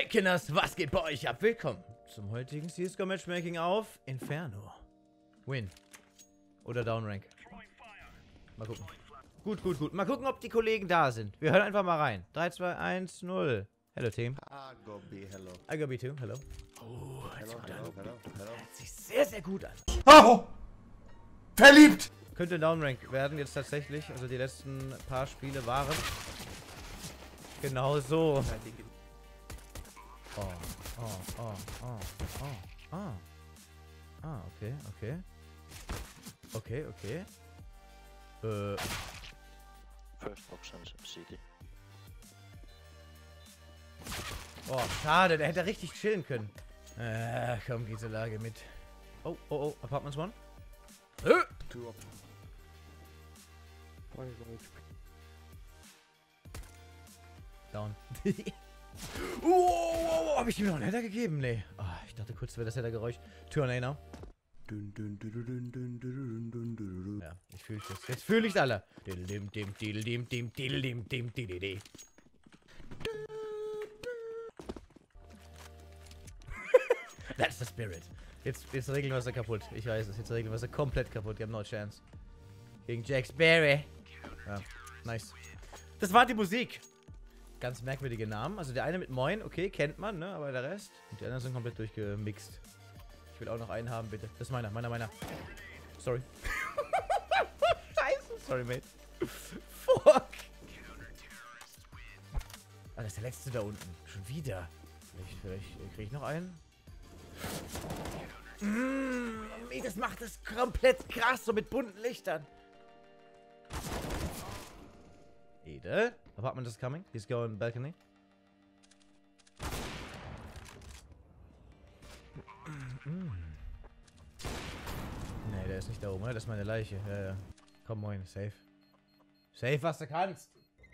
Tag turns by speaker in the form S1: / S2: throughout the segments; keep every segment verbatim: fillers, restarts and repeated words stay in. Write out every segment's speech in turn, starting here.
S1: Kinders, was geht bei euch ab? Willkommen zum heutigen C S G O Matchmaking auf Inferno. Win. Oder Downrank. Mal gucken. Gut, gut, gut. Mal gucken, ob die Kollegen da sind. Wir hören einfach mal rein. drei, zwei, eins, null. Hello, Team.
S2: I go B, hello.
S1: I go B too. Hello. Oh,
S2: Hello, hello, hello, hello.
S1: hört sich sehr, sehr gut an.
S2: Oh! Verliebt!
S1: Könnte Downrank werden jetzt tatsächlich. Also die letzten paar Spiele waren genau so. Oh, oh, oh, oh, oh, ah. Ah, okay, okay. Okay, okay. Äh.
S3: First option C D.
S1: Oh, schade, der hätte richtig chillen können. Äh, komm, diese Lage mit. Oh, oh, oh, Apartments One. Äh.
S2: Two up.
S1: Down. Oh, oh, oh, hab ich ihm noch einen Header gegeben? Nee. Oh, ich dachte kurz, wäre das Header-Geräusch. Two on A now. Ja, ich fühle das. Jetzt fühle ich's alle. That's the spirit. Jetzt, jetzt regeln wir sie kaputt. Ich weiß es. Jetzt regeln wir sie komplett kaputt. Die haben no chance. Gegen Jack Sparrow. Ja, nice. Das war die Musik. Ganz merkwürdige Namen. Also der eine mit Moin, okay, kennt man, ne? Aber der Rest. Und die anderen sind komplett durchgemixt. Ich will auch noch einen haben, bitte. Das ist meiner, meiner, meiner. Sorry. Scheiße. Sorry, mate. Fuck. Ah, das ist der letzte da unten. Schon wieder. Vielleicht, vielleicht kriege ich noch einen. Mmh, das macht das komplett krass, so mit bunten Lichtern. Ede. Apartment is coming. He's going balcony. Mm. Nee, der ist nicht da oben, oder? Das ist meine Leiche. Ja, ja. Komm, moin. Safe. Safe, was du kannst.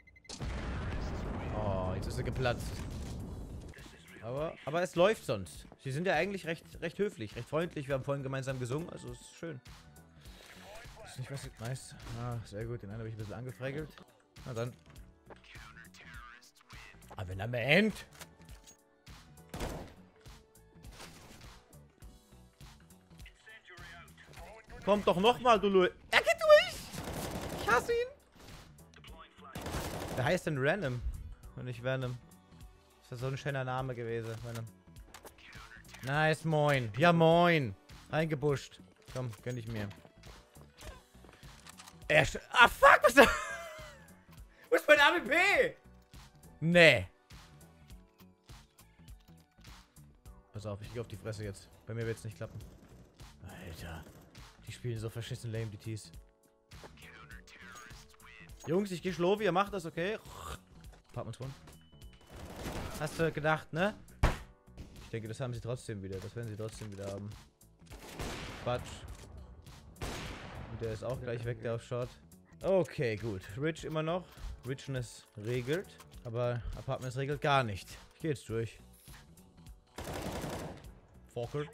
S1: Oh, jetzt ist er geplatzt. Aber, aber es läuft sonst. Sie sind ja eigentlich recht, recht höflich, recht freundlich. Wir haben vorhin gemeinsam gesungen, also ist schön. Ist nicht was... Nice. Ah, sehr gut. Den einen habe ich ein bisschen angefreigelt. Na dann. Aber wenn er beendet. Kommt doch nochmal, du Lu. Er geht durch! Ich hasse ihn! Der heißt denn Random und nicht Venom. Ist das so ein schöner Name gewesen, Venom. Nice, moin. Ja, moin. Eingebuscht. Komm, gönn ich mir. Er ah, fuck, was ist da? Wo ist mein A W P? Nee. Pass auf, ich gehe auf die Fresse jetzt. Bei mir wird es nicht klappen. Alter. Die spielen so verschissen lame, die Tees. Jungs, ich gehe Schlofi, ihr macht das, okay? Apartment One. Hast du gedacht, ne? Ich denke, das haben sie trotzdem wieder. Das werden sie trotzdem wieder haben. Quatsch. Und der ist auch gleich weg, der auf Short. Okay, gut. Rich immer noch. Richness regelt. Aber Apartments regelt gar nicht. Ich gehe jetzt durch. Fokker.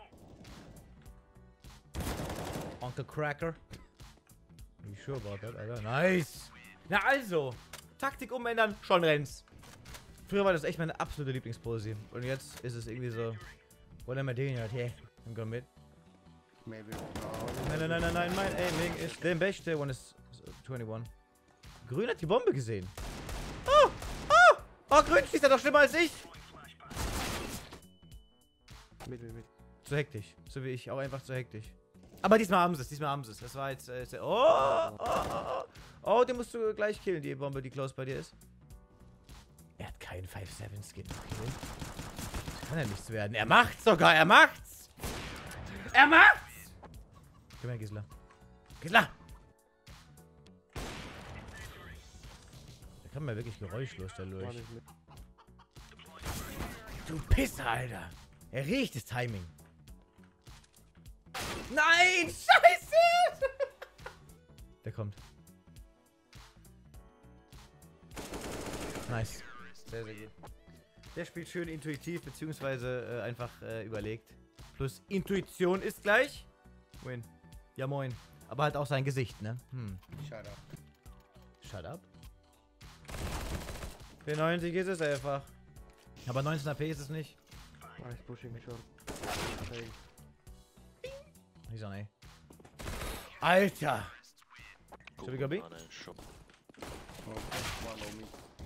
S1: Uncle Cracker. Wie sure about that, Alter. Nice. Na also. Taktik umändern, schon rennt's. Früher war das echt meine absolute Lieblingspose. Und jetzt ist es irgendwie so. What am I doing out here? I'm going mid.
S2: Maybe.
S1: Nein, nein, nein, nein, nein. Mein Aiming ist der beste. One is einundzwanzig. Grün hat die Bombe gesehen. Oh! Oh! Oh, Grün schießt er doch schlimmer als ich.
S2: Mit, mit, mit.
S1: Zu hektisch. So wie ich. Auch einfach zu hektisch. Aber diesmal haben sie es. Diesmal haben sie es. Das war jetzt. Äh, oh, oh, oh, oh. Oh, den musst du gleich killen, die Bombe, die close bei dir ist. Er hat keinen fünf sieben Skin. Okay. Das kann ja nichts werden. Er macht's sogar. Er macht's. Er macht's. Komm her, Gisela. Gisela. Der kann mir wirklich geräuschlos da durch. Du Pisser, Alter. Er riecht das Timing. Nein, scheiße. Der kommt. Nice. Sehr, sehr gut. Der spielt schön intuitiv, beziehungsweise äh, einfach äh, überlegt. Plus Intuition ist gleich Win. Ja, moin. Aber halt auch sein Gesicht, ne? Hm.
S2: Shut up.
S1: Shut up? Für neunzig ist es einfach. Aber neunzehn A P ist es nicht.
S2: Ah, he's pushing short. Okay.
S1: He's on A. Alter!
S3: Go
S1: Should we go B?
S3: banana and shop.
S2: Oh, one on me.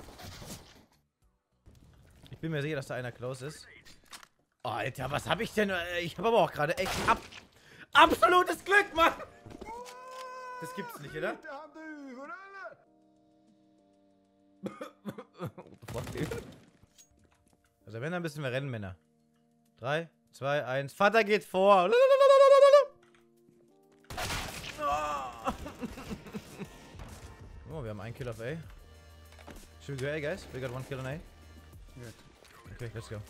S1: Ich bin mir sicher, dass da einer close ist. Oh, Alter, was hab ich denn? Ich habe aber auch gerade echt ab absolutes Glück, Mann! Das gibt's nicht, oder? What the fuck? Also wenn, dann müssen wir rennen, Männer. drei, zwei, eins. Vater geht vor. Oh, wir haben einen Kill auf A. Should we go A, guys? We got one kill on A.
S2: Yes.
S1: Okay, let's go.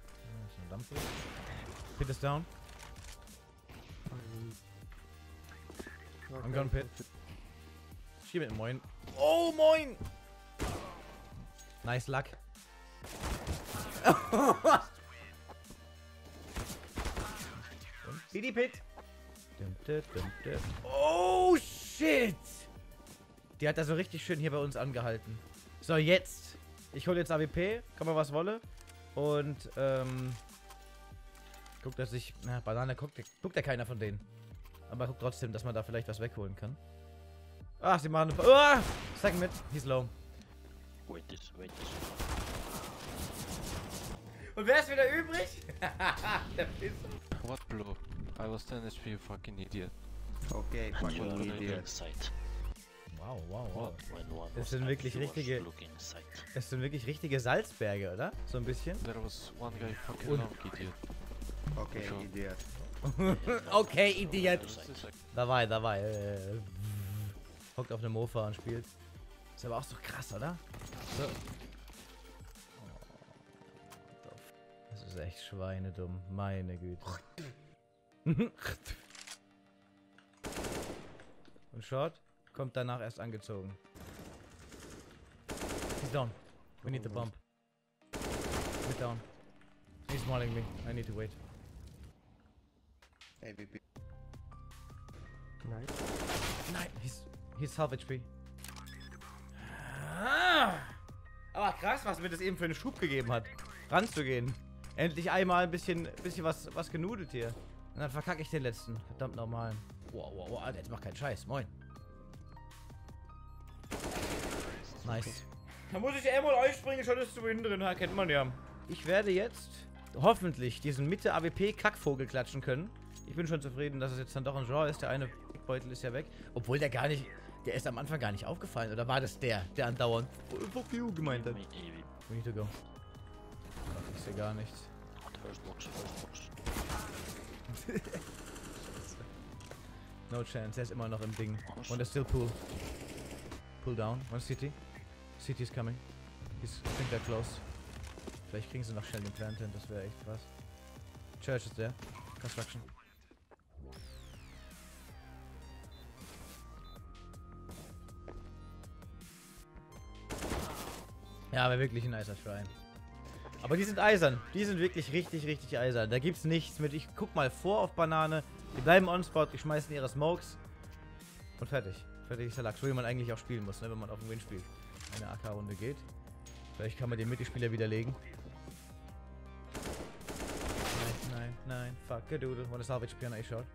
S1: Pit is down. I'm gonna pit. Schieb mit Moin. Oh, Moin! Nice luck. Pity Pit. Oh, shit! Die hat da so richtig schön hier bei uns angehalten. So, jetzt. Ich hole jetzt A W P, kann man was wolle. Und, ähm... guck, dass ich... Na, Banane guckt, guckt ja keiner von denen. Aber guckt trotzdem, dass man da vielleicht was wegholen kann. Ach, sie machen... Ah! Second mit. He's low.
S3: Wait this, wait this.
S1: Und wer ist wieder übrig? Der Pisser.
S4: What blue? I was ten H P, you fucking idiot.
S2: Okay,
S3: You are
S2: fucking
S3: looking
S2: idiot.
S3: side.
S1: Wow, wow, wow.
S3: When one
S1: Das
S3: was
S1: sind
S3: up,
S1: wirklich
S3: you was
S1: richtige-
S3: looking side.
S1: Das sind wirklich richtige Salzberge, oder? So ein bisschen.
S4: There was one guy fucking
S1: Und-
S4: long, idiot.
S2: Okay,
S4: Sure.
S2: idiot.
S1: Okay, Idiot.
S3: Other side.
S1: Dabei, dabei. Äh, hockt auf einem Mofa und spielt. Ist aber auch so krass, oder? So. Das ist echt schweinedumm. Meine Güte. Und Short kommt danach erst angezogen. He's down. We need the bump. He's down. He's mauling me. I need to wait.
S2: A V P.
S5: Nice.
S1: Nein, he's, he's half H P. Ah, aber krass, was mir das eben für einen Schub gegeben hat, ranzugehen. Endlich einmal ein bisschen, bisschen was, was genudelt hier. Und dann verkacke ich den letzten. Verdammt normalen. Wow, wow, wow, Alter, jetzt mach keinen Scheiß. Moin. Nice. Da muss ich einmal einspringen, schon ist zu hindern, kennt man ja. Ich werde jetzt hoffentlich diesen Mitte A W P Kackvogel klatschen können. Ich bin schon zufrieden, dass es jetzt dann doch ein Genre ist. Der eine Beutel ist ja weg. Obwohl der gar nicht, der ist am Anfang gar nicht aufgefallen. Oder war das der, der andauernd oh, fuck you gemeint hat?
S3: Me, A V.
S1: We need to go. Ich sehe gar nichts.
S3: First box, first box.
S1: No chance, er ist immer noch im Ding. Und er still pool. Pull down. One C T. C T is coming. He's, I think they're close. Vielleicht kriegen sie noch schnell den Plant hin, das wäre echt krass. Church ist there. Construction. Ja, aber wirklich ein nicer Shrine. Aber die sind eisern. Die sind wirklich richtig, richtig eisern. Da gibt's nichts mit. Ich guck mal vor auf Banane. Die bleiben on spot. Die schmeißen ihre Smokes. Und fertig. Fertig ist der Lachs. So wie man eigentlich auch spielen muss, ne, wenn man auf den Win spielt. Eine A K-Runde geht. Vielleicht kann man den Mittelspieler widerlegen. Nein, nein, nein. Fuck a doodle. One salvage P on A-Shot.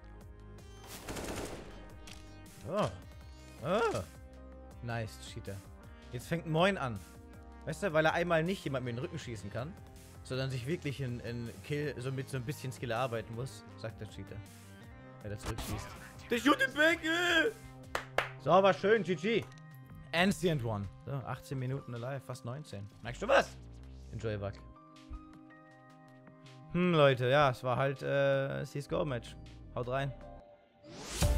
S1: Oh. Oh. Nice, Cheater. Jetzt fängt Moin an. Weißt du, weil er einmal nicht jemand mit den Rücken schießen kann, sondern sich wirklich in, in Kill, so mit so ein bisschen Skill erarbeiten muss, sagt der Cheater. Weil er zurückschießt. Der shoot it back! Äh! So, war schön, G G. Ancient One. So, achtzehn Minuten alive, fast neunzehn. Merkst du was? Enjoy Wack. Hm, Leute, ja, es war halt äh, C S G O Match. Haut rein.